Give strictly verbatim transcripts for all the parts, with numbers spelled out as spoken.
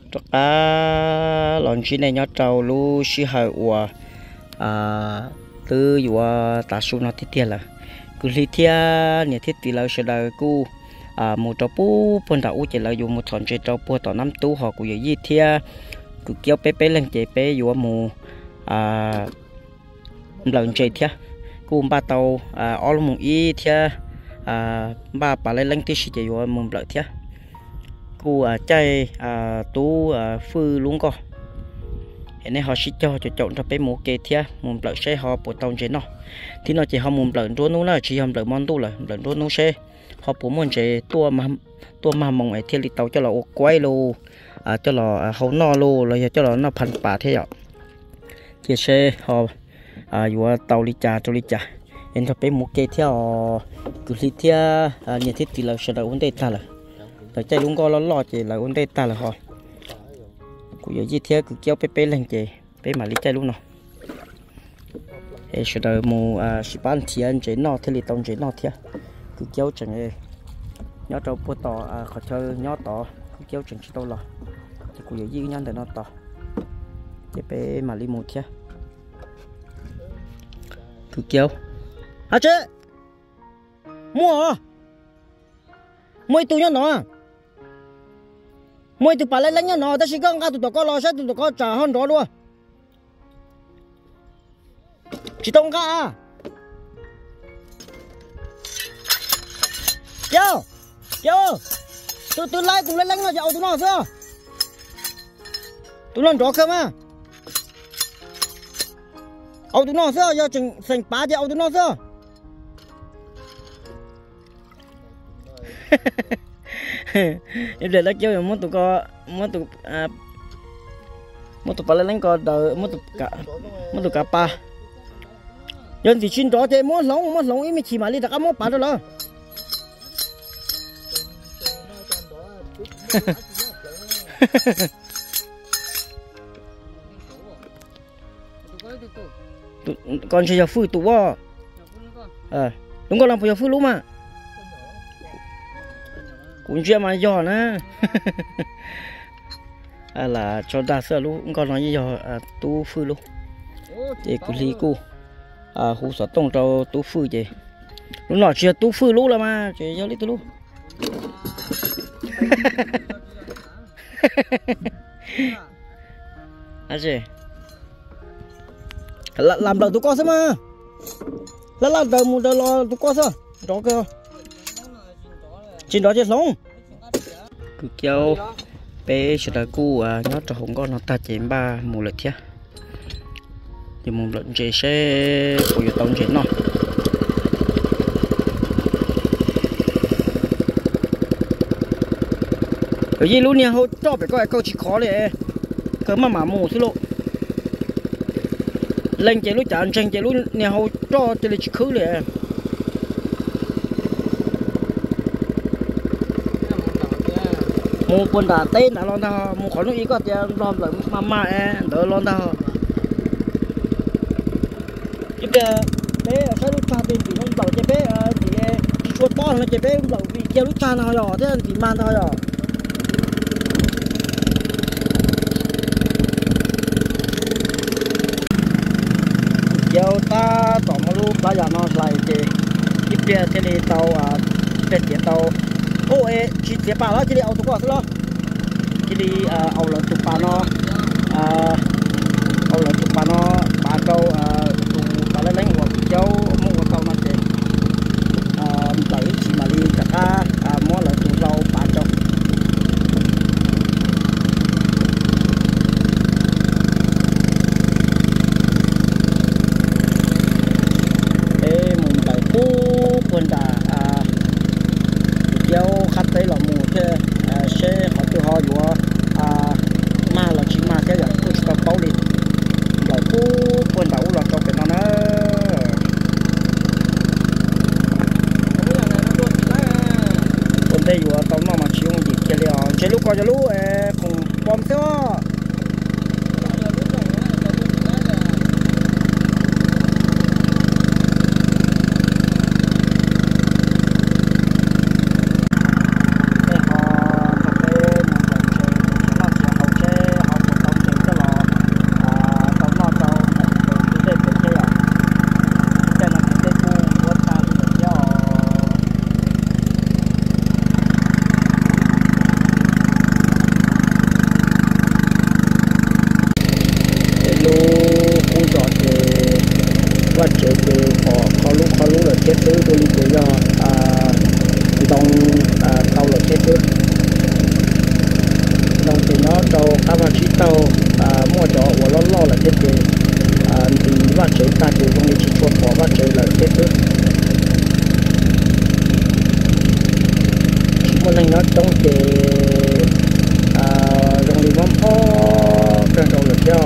cho cá lon chín này nhớ trâu lu xí hơi ua à từ ua ta su nó thiết tiền là cứ li thia nhà thiết tỷ là sẽ là cu à một trâu pu phần đầu chỉ là dùng một thòn chơi trâu pu tỏ năm tu họ cũng vậy thia cứ kéo bé bé lên chơi bé ua mù à lần chơi thia cu ba tàu à ở một ít thia à ba bà lấy lên tí xí chơi ua mù lợi thia cu à chơi à tú à phư luôn co hiện nay họ sẽ cho cho chọn cho bé mũ kê thia mùng lợi xe họ bộ tàu chế nó thì nó chỉ họ mùng lợi đua nó là chỉ họ lợi món tu là lợi đua nó xe họ bộ môn chế tua mà tua mà mong ấy thiên lý tàu cho là quay lô à cho là hậu no lô rồi cho là nóพัน bả thế ạ chia xe họ à vừa tàu đi trà tàu đi trà hiện cho bé mũ kê theo cứ đi theo nhà thiết thì là sẽ là vấn đề ta là tại chạy luôn co nó lo chỉ là vấn đề ta là họ cũng giờ gì thế cứ kéo bé bé lên chị bé mà lấy chạy luôn nào để sẽ đợi mù à sĩ ban tiền chế nọ thế thì tông chế nọ thế cứ kéo chẳng ấy nhớ trâu bút tỏ à khỏi chơi nhớ tỏ cứ kéo chẳng chỉ đâu là thì cũng giờ gì nhân để nó tỏ chế bé mà lấy một thế cứ kéo à chế mua mua tụi nhá nó mua tụi bà lấy lấy nhá nó ta chỉ có ngã tụi tụi có lo sát tụi tụi có trả hơn đó luôn chỉ tông cả à Châu Châu tụi tụi lấy cùng lấy lấy nó giàu tụi nó chưa tụi nó đó không à áo tụi nó chưa giờ chừng thành ba giờ áo tụi nó chưa em để lấy chơi muốn tụi co muốn tụi à muốn tụi bà lấy lấy co đợi muốn tụi cả muốn tụi cả pa dân thì xin đó thì muốn lỏng muốn lỏng ý mới chỉ mà đi đặt muốn bán rồi là con chơi giờ phơi tụ à ờ đúng con làm bây giờ phơi luôn mà cũng chưa mà giò nè à là cho đa sơ luôn con nói giò à tu phơi luôn để cứ lý cu à hú sợ tông trâu tu phơi gì lúc nào chưa tu phơi luôn là mà chỉ cho lý tu luôn à gì làm đầu tu con sao mà làm làm đầu một đầu lo tu con sao đó cơ trên đó chết sống cứ kéo bé sẽ là cu à nhớ cho không có nó ta chém ba mù lợn thế thì mù lợn chế sẽ của yêu tông chế nó cái gì luôn nha hỗ cho phải coi câu chỉ khó này cứ mà mà mù xí lộ lên chế lúc chán tranh chế lúc nha hỗ cho chế chỉ khứ này một con đà tên là lon tao một con ý có tiền lon lại mama e đỡ lon tao cái bé sao lúc cha tiền thì không bảo cái bé thì chuột to là cái bé không bảo vì kêu lúc cha nào nhỏ thế thì man thôi nhỏ kêu ta tỏ một lúc bây giờ nó lại thì cái bé thế này tàu à bé tiền tàu ô ê chỉ chế bà đó chỉ đi ao tụi con đó chỉ đi ao là tụi bà nó ao là tụi bà nó bà câu tụi bà lấy lấy một cháu mua một câu nó chơi bảy chỉ mà đi cả ca mua là tụi rau bà châu ê mùng bảy phú quân đà dâu khách tới là mùa thế sẽ họ tự họ vừa mà là chỉ mà cái là cứ cho bao đi rồi cú quân đầu là cho cái nó nó quân đây vừa tao nó mà chịu gì kia liền chơi lúc coi cho lúc cùng bom thế tư tôi đi chơi cho đồng tàu là thế chứ đồng thì nó tàu các bạn chỉ tàu mua cho và lo lo là thế chứ thì bạn chơi ta thì không chỉ chuột bỏ bạn chơi là thế chứ một lần nó trong cái dòng đi bóng phó cái đầu là cho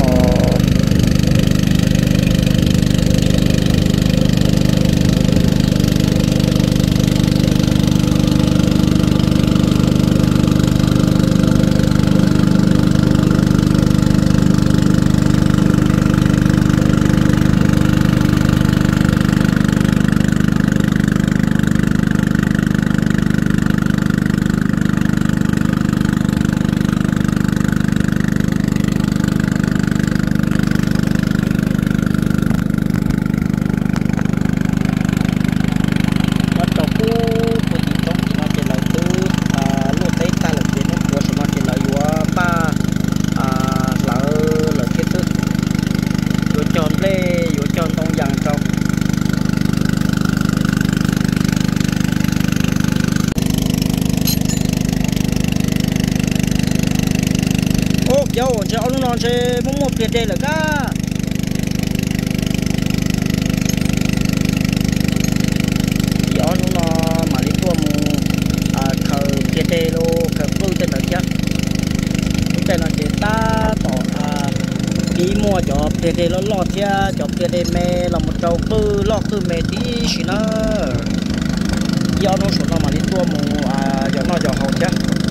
dâu cho ông non sẽ muốn một tiền đây là cả gió nó mà đi tua mu à khờ tiền đây lô khờ phương tên là chắc tên là chỉ ta tỏ à đi mua cho tiền đây nó lọt cha cho tiền đây mẹ là một trâu cứ lọt cứ mẹ tí xí nó gió nó số nó mà đi tua mu à gió nó gió hậu chắc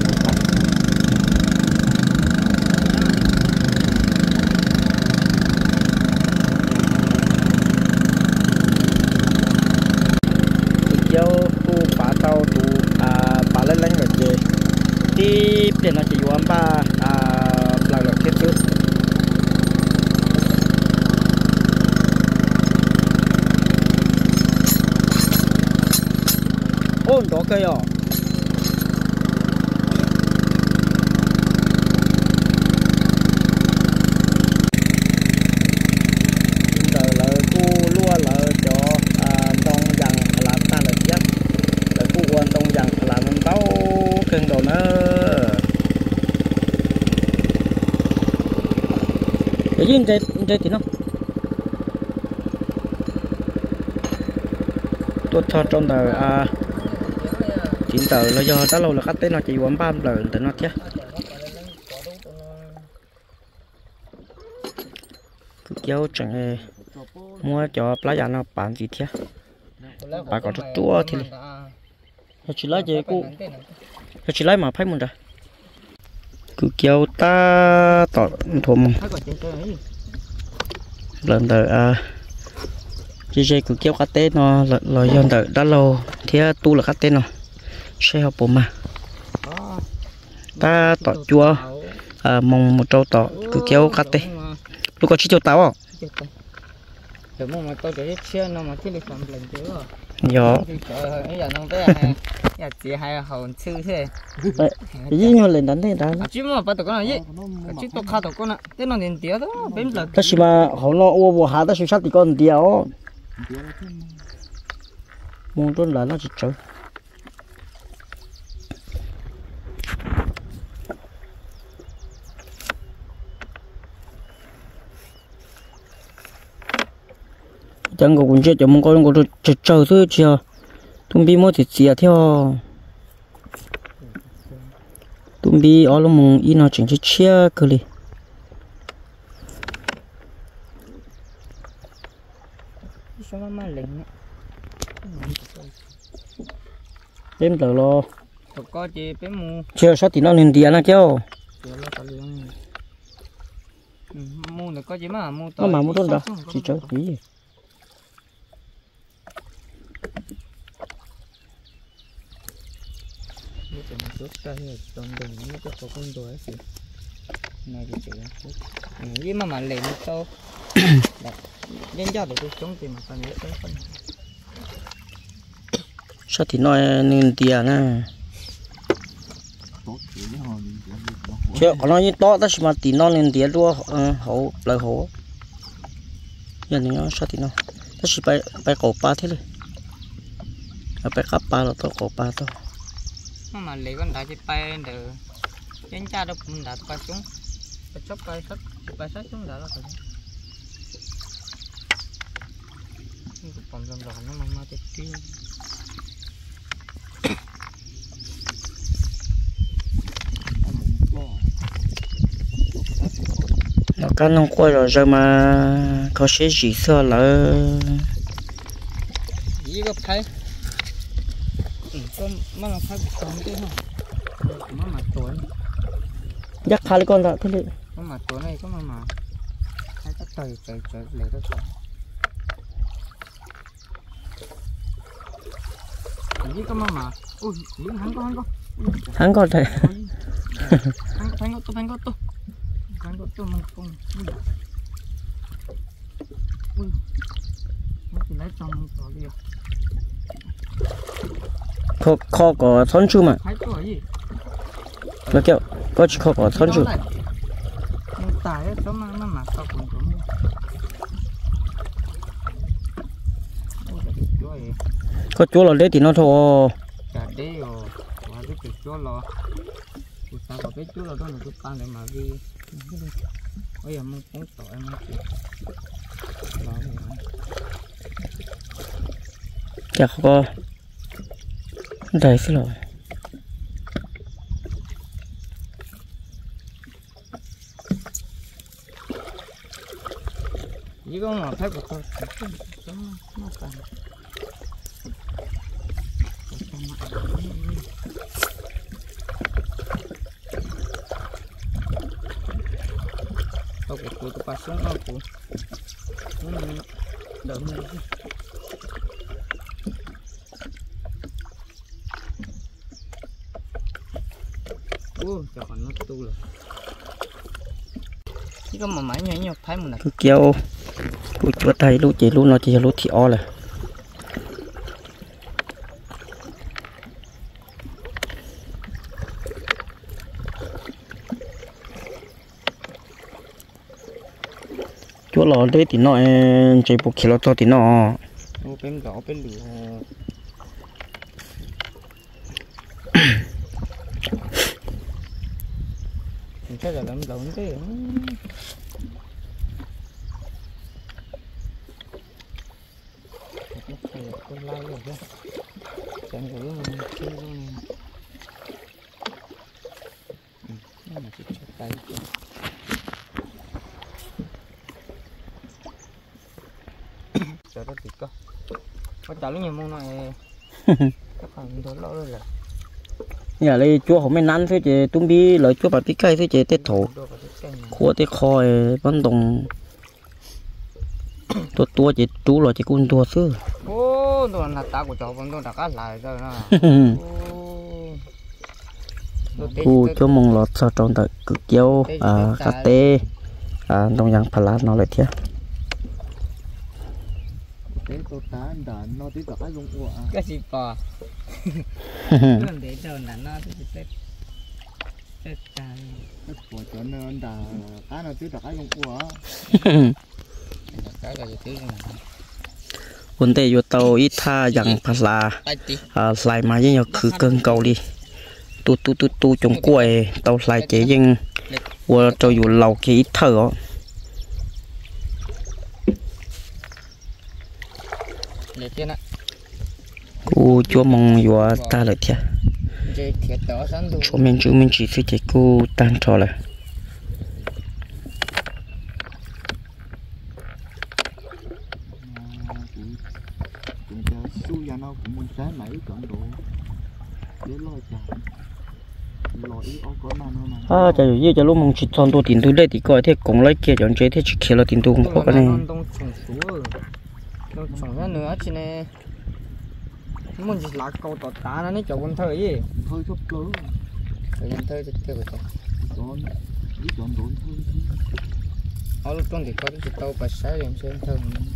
tiếp đến nó chỉ dùng ba à là loại kết chứ ôn đó cây à giờ là cu lúa là cho đông dằng là ta là chắc là cu quan đông dằng là mình tao cân đồ nó cái gì đây đây thì nó tôi thọ trong tờ à chín tờ là do đã lâu là khách tới nó chỉ quán ba lần từ nó chứ kéo chẳng mua cho lá giả nó bán gì thế bà có rất chua thì chỉ lấy gì cô chỉ lấy mà phải muốn ra cứ kéo ta tọt thùng lần tới à chỉ chỉ cứ kéo cá tết nó lời dân tới đã lâu thế tu là cá tết nó sẽ học bộ mà ta tọt chua à mong một trâu tọt cứ kéo cá tết lúc có chỉ cho tao à dạ ya chỉ hay hồn sư thế cái gì nhưng lên đánh thế đó chỉ mà bắt được cái này chỉ tôi khá được con này thế nó nên tiếc đó bên là ta chỉ mà họ nó ô bộ hạ ta suy sát thì con tiêu muốn trốn là nó chỉ chơi chẳng có cuốn chết cho mong con có chơi chơi thôi chưa tung bi mua thịt xìa theo tung bi ở lúc mùng in nó chỉnh chiếc chia cơ li em tờ lo có gì bé mua chưa sao thì nó lên tiền nó chứ mua được có gì mà mua nó mà mua tốt đâu chỉ chơi cái gì với mà mà lên to đến giờ để tôi chống tiền mà còn nữa tới phân sao thì nói nên tiền nè chứ còn nói như to đó mà thì nó nên tiền luôn hậu lời hậu giờ này nó sao thì nó nó chỉ phải phải cổ ba thế này ở bên khắp ba là to cổ ba to mà lấy con đá chỉ bay để trên cha đâu cũng đá bay xuống bay sắp bay sắp bay sắp xuống đá là phải còn dần dần nó mà chết đi nó cá nông quay rồi rồi mà có些gì sao là gì có phải con mà nó phải còn thế không mà mà tuổi dắt khai con ra thế đi mà mà tuổi này có mà mà hay có trời trời trời lấy đó gì có mà mà ui gì hắn có hắn có hắn có thể hắn hắn có tôi hắn có tôi hắn có tôi mình không ui nó chỉ lấy trong rồi đi kho kho có thon chu mà thấy cái gì nó kêu có chỉ kho có thon chu mình tải ấy cho mà nó mà sao cũng có mua có chỗ là đấy thì nó thôi chả đấy rồi và cái chỗ là tôi sao có cái chỗ là đó là tôi ăn để mà đi bây giờ mình cũng tỏi em chị chả có đây xí rồi chỉ có mà thấy của tôi nó cần tôi của tôi tôi passion nó của nó đỡ mình ô cho nó tu rồi chỉ có mà máy nhỏ nhỏ thấy một này cứ kéo cứ chuột tay lúc chỉ lúc nó chỉ lúc thì o là chuột lò đấy thì nó chạy bộ kilo to thì nó ô bên rõ bên lửa chắc là làm lộn thế con lai rồi chứ chẳng có mình chơi luôn nó mà chỉ cho tay chờ đó thì có có trả lúc nhiều môn này các phần đó lỡ rồi là nhà đây chúa không mấy nắn thế chứ tung bi lợi chúa bà bí cây thế chứ tết thổ khua tết khoi vẫn đồng tua tua chỉ chú rồi chỉ cún tua xứ ô đồ là ta của cháu vẫn đồ đã cắt lại rồi nè u cho mong lọt sau trong đợt cực dâu à cà tê à đồng dạng phá nó lại thế cái gì bò làm để cho nó nó thì tết tết cài của cho nên là cá nó tứ đặc cái con cua cái là tứ này vấn đề vô tàu ít tha dạng phá là à lại mà với nhau khử cơn cầu đi tu tu tu tu trồng quay tàu lại chế nhưng vừa cho dù lầu cái ít thở để trên á u chúa mong vừa ta lại thế chỗ mình chú mình chỉ phải chạy cô tan trò là à trời ơi trời lúc mong chỉ toàn đồ tiền túi đây thì coi thế cũng lấy kia chọn chế thế chỉ kia là tiền túi không có cái này chẳng ra nữa chị này muốn chỉ là câu tọt cá nó chỗ con thơi gì thôi chút cỡ thời gian thơi thì theo cái chọn biết chọn đồ thôi ở lúc trong thì có cái tàu phải sáng em xem thơi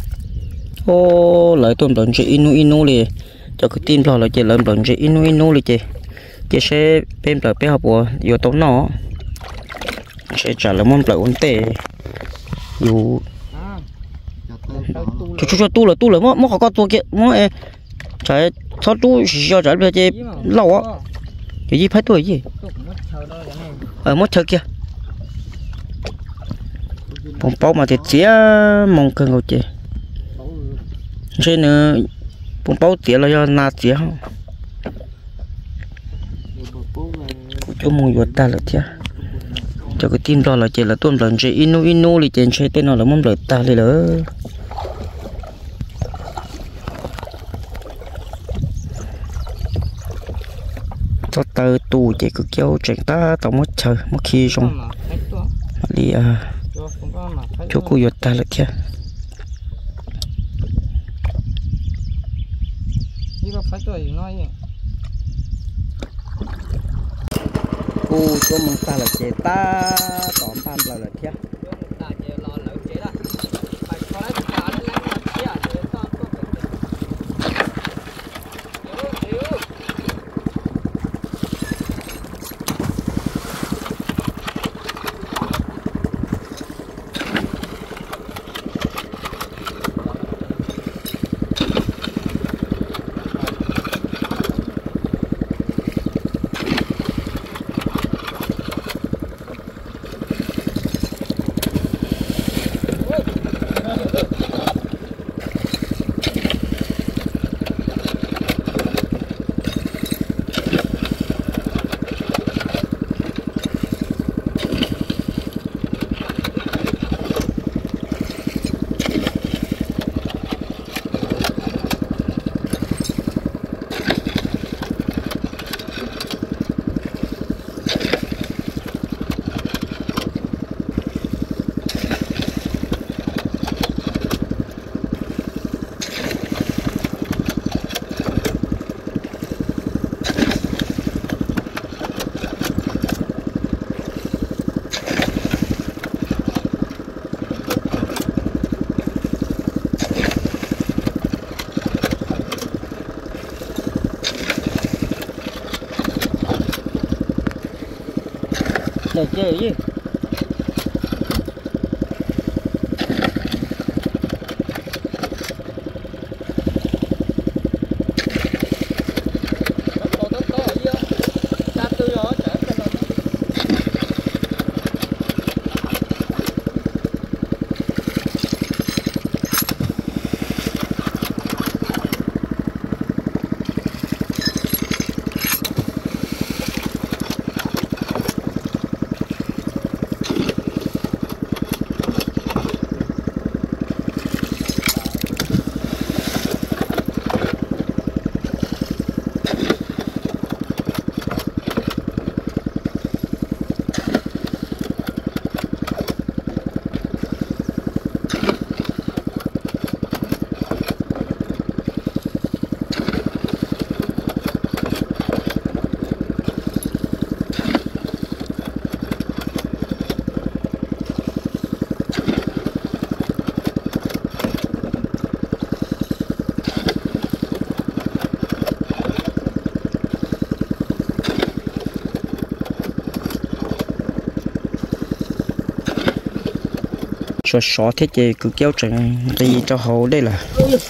ô lại tôm đồn chế inu inu liền cho cái tin lo là chế lợn đồn chế inu inu liền chế chế sẽ bên lại bên học của yêu tố nó sẽ trả lời món lại ổn tệ yêu cho cho cho tu là tu là món món có con tua kia món trái thoát chú cho trái bây giờ lâu á cái gì phải tuổi gì ở mất chơi kia bông bao mà thì chia mong cần ngồi chơi chơi nữa bông bao tiền là do na tiền không chú mong vượt ta là thế cho cái tim đó là chơi là tuôn lần chơi inu inu thì chơi chơi tên nó là mong lợi ta đi nữa cho tơ tù chạy cứ kéo chạy ta tao mất chơi mất khi xong đi à cho cô vượt ta là thế cô cho mình ta là chế ta tóm pan là là thế để chơi gì cho xóa thế chị cứ kéo chẳng đi cho hậu đây là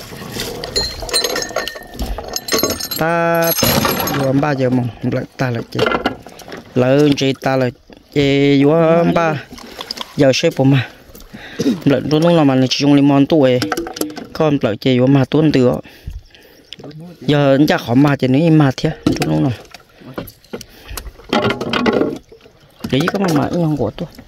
ta vừa ba giờ mong lại ta là chị lợn chị ta là chị vừa ba giờ xếp của mà lợn tôi lúc nào mà chỉ dùng limon tuổi con lợn chị vừa mà tuôn từ giờ chắc khó mà chị nói mà thế tôi lúc nào để các bạn mà nhon của tôi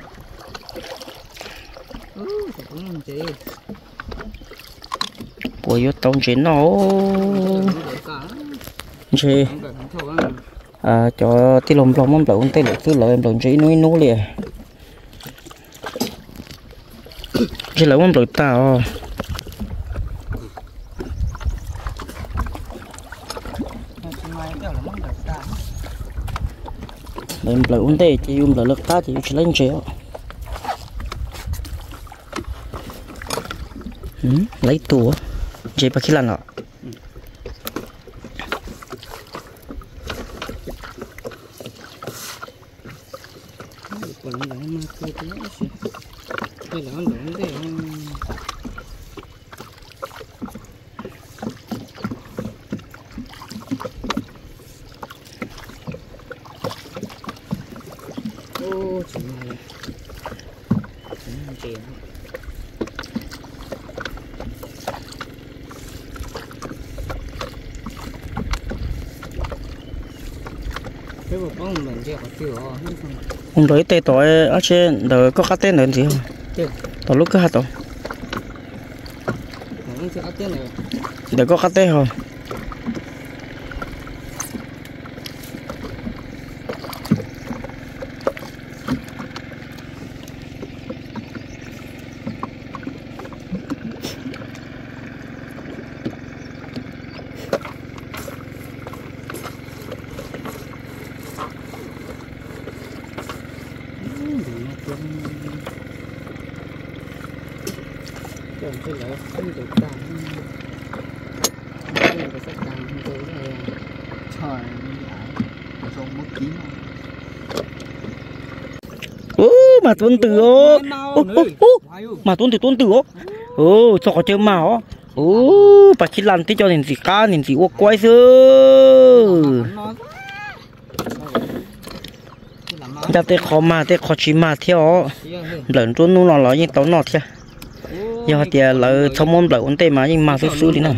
bùi vô tông chuyện nó chị à cho tí lồng lồng mắm lợn tí lợn thứ lợn lợn chỉ núi núi liền chỉ lợn mắm lợn tao lợn lợn tê chỉ dùng lợn lợn ta chỉ chỉ lên chéo lấy tủ chị bác khi lần nọ này tiền cái bộ bóng mình chưa có tiêu rồi ông đối tê tối ở trên đời có các tên lớn gì không tao lúc cứ hạt tao không chưa có tiền này đời có các tên không Còn cái lỡ không được tàn không được sắc tàn không được cái này trời xong mất kín ô mà tuân tử ô mà tuân tử tuân tử ô ô sao có chơi màu ô bà khi làm tí cho nên gì cá nên gì ô quay xưa ra tới khó mà tới khó chỉ mà theo lợn trốn nu nó nói như tao nọ theo giờ thì lợn thông môn lợn ổn tệ mà nhưng mà xứ xứ đi nào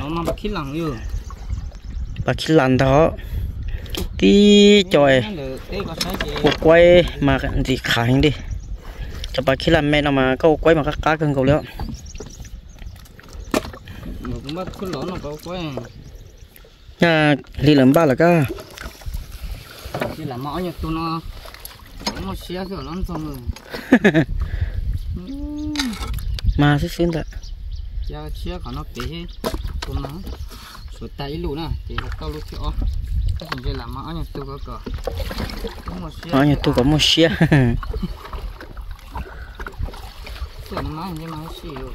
bà khi làm đó tí trời ô quay mà gì khải đi cho bà khi làm mẹ nào mà có quay mà các cá cần cầu nữa cũng bắt cứ lỗ nó có quay nhà đi làm ba là ca chỉ là mỏ nhật tôi nó nó xé rồi lắm xong rồi mà sẽ xin đã cha xé cả nó bể tôi nó sụt tay luôn nè thì là tao lúc chó cái gì đây là mỏ nhật tôi có cờ mỏ nhật tôi có một xé cái mỏ như mỏ xì rồi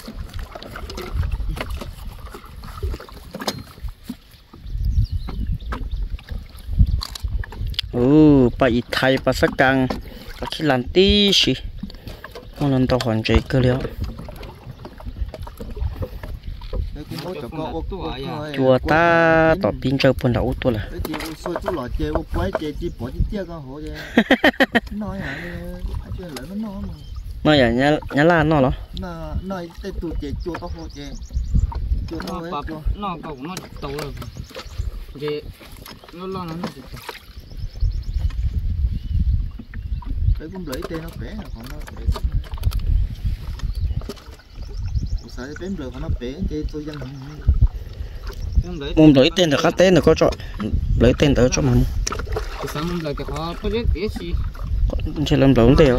ừ bà ít thay bà sắc càng bà khi làm tí xí không lần tao hoàn chạy cơ liệu chùa ta tỏ pin chơi bún đậu tôi là nói à nhá nhá là nó đó nó nói tê tụ chế chùa có hồ chế chùa nó nó bắp nó cậu nó tàu rồi chế nó lo nó cái cũng lấy tên nó bé là còn nó bé sao cái tên rồi còn nó bé chơi tôi dân mồm lấy tên được khác tên được có cho lấy tên tới cho mình sao mồm lấy cái họ có biết cái gì chỉ làm lớn đều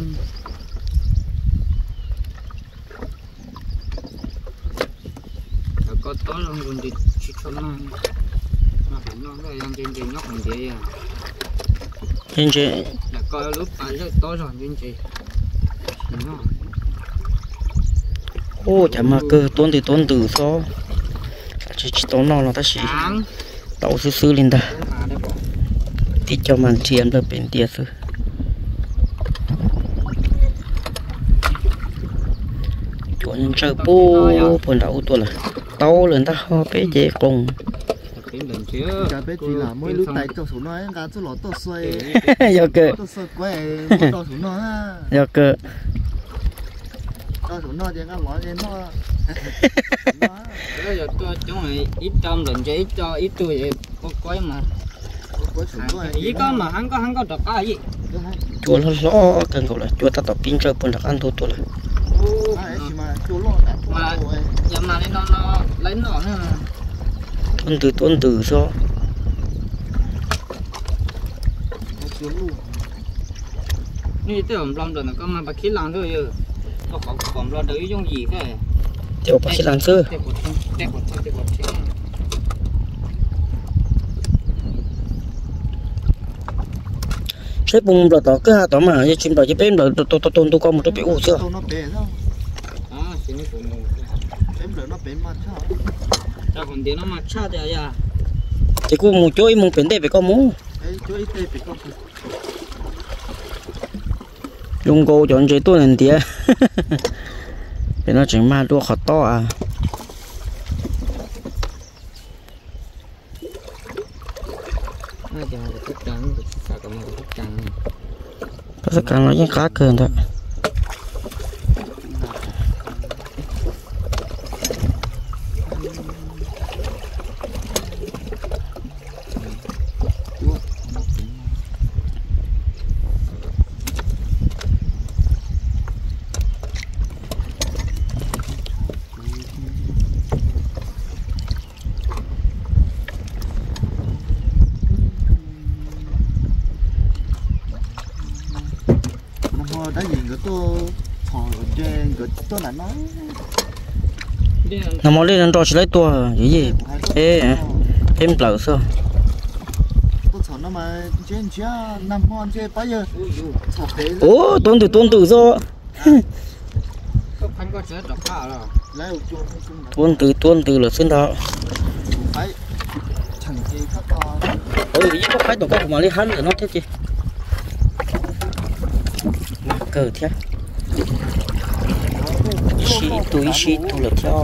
có to luôn còn đi chỉ cho nó nó phải nó cái làm trên trên nó còn gì à trên trên là coi lúc phải rất to rồi trên trên ô chả mà cơ tôn thì tôn từ số chỉ chỉ tôn nó là ta chỉ tàu sư sư lên ta thì cho mình chiếm được bên tiệt sư chuẩn chơi bố phần đậu tôi là tàu lên ta ho bé chế cùng cả bé chỉ là mới lúc tay cho số nói cả số lọ to xoay giờ cơ to xoay quay to số nói giờ cơ to số nói thì nó nói thì nó bây giờ tôi chúng mày ít trăm lần chứ ít cho ít tuổi có quái mà chỉ có mà hắn có hắn có được cái gì chùa nó lo cần cầu là chùa ta tập pin chơi bún đặc ăn thôi tôi là mà giờ mà nó nó lấy nó nữa tôn từ tôn từ số như thế ông làm rồi nó có mà bác khí làm thôi chứ nó còn còn lo đấy trong gì cái tiểu bác sĩ làm sư xếp bùng rồi tao cứ hà tao mà chim đòi chim bém rồi tôi tôi tôi tôi có một cái bị u chưa ta còn tiếng nó mà cha thì à thì cô một chỗ một biển đây phải có mũ dùng cô chọn chơi tôi nên tía để nó chẳng ma đua khó to à nó giờ là tất cả tất cả mọi tất cả có tất cả nó những cá cơn thôi. đã nhìn cái tô thò trên cái tô là nó nó mới lên cho lấy tua gì gì ê em lỡ sao tô thò nó mà trên chia năm con trên bao giờ ủa tuần từ tuần từ do tuần từ tuần từ là xin đó phải chẳng gì các con ôi ý có phải tổ công mà lấy hắn nữa nó thế chứ cờ thế xí túi xí túi là theo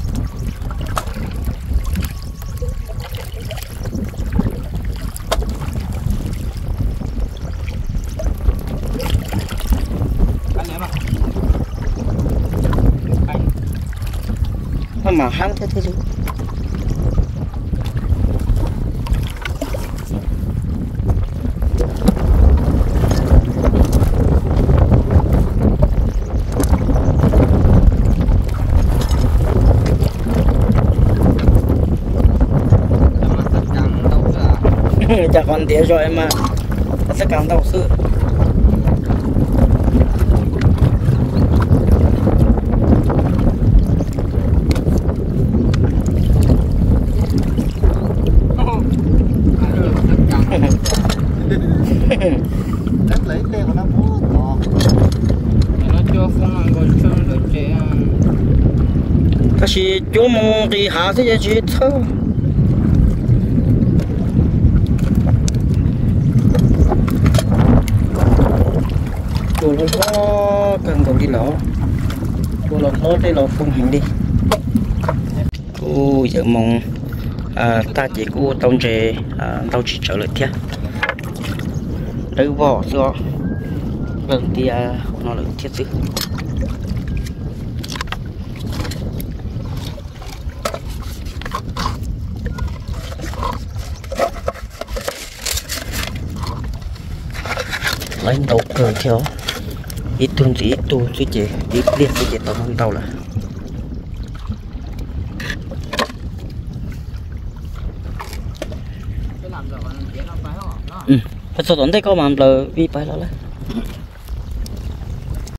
mà hăng thế thế chứ chả còn tiếc rồi em mà sẽ càng đau sự đất lấy tên của nó bố to nó cho phong ăn còn chân được trẻ ta chỉ chú mong đi hạ thế chứ thơ cô nó có cần còn đi lỗ cô là nó đi lỗ phun hình đi cô giờ mong à, ta chỉ cô tông trẻ à, tao chỉ trở lại thế đỡ vỏ cho lần thì à, nó là thiết chứ lấy đầu cờ theo ít tuần gì ít tu chứ chị ít liệt chứ chị tao không tao là ừ, sao tốn thấy có mà lờ vi phải là